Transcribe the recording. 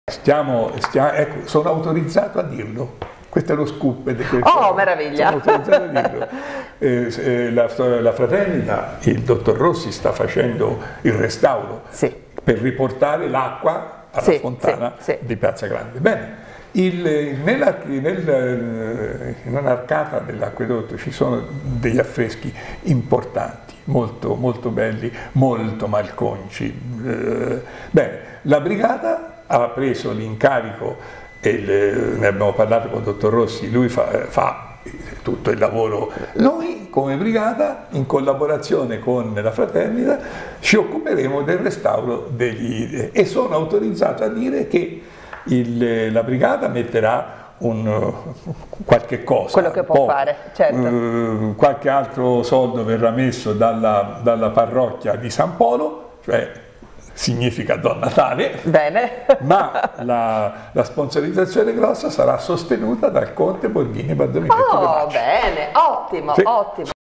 Ecco, sono autorizzato a dirlo. Questo è lo scoop di questo. Oh, meraviglia! Sono autorizzato a dirlo. La fraternità, il dottor Rossi sta facendo il restauro per riportare l'acqua alla fontana di Piazza Grande. Bene, nell'arcata dell'acquedotto ci sono degli affreschi importanti, molto, molto belli, molto malconci. Bene, la brigata ha preso l'incarico, ne abbiamo parlato con il dottor Rossi, lui fa tutto il lavoro. Noi come brigata, in collaborazione con la fraternità, ci occuperemo del restauro e sono autorizzato a dire che la brigata metterà qualche cosa, quello che può fare, certo. Qualche altro soldo verrà messo dalla parrocchia di San Polo, cioè significa Don Natale. Bene. Ma la sponsorizzazione grossa sarà sostenuta dal conte Borghini Bardoni. Oh, bene, ottimo, ottimo.